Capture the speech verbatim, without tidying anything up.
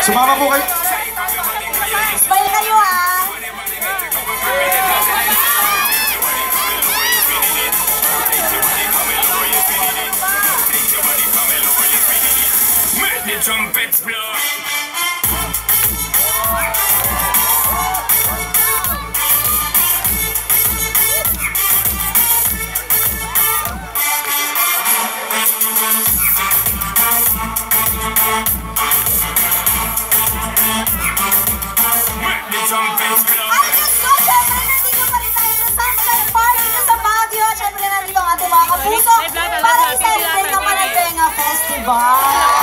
Sumama po kayo. Smile kayo ah. Make the trumpets blow. Ay, Diyos ko, syempre, nandito pa rin tayo sa Sunshine Party na sa Baguio. Syempre, nandito ang ating mga kapuso para i-celebrate naman ang Benga Festival.